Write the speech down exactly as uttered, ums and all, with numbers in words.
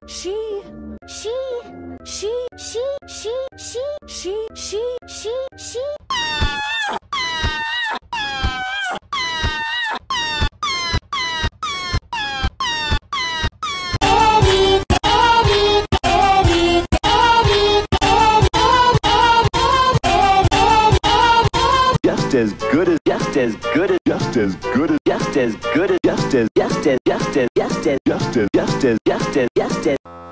she, she, she, she, she, she, she, she, she, she. Just as good as, just as good as, just as good as, just as good as, just as, just as, just as, just as, just as, just as, just as, just as.